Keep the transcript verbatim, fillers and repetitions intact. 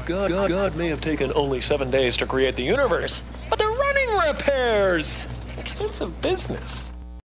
God, God, God may have taken only seven days to create the universe, but the running repairs! Expensive business.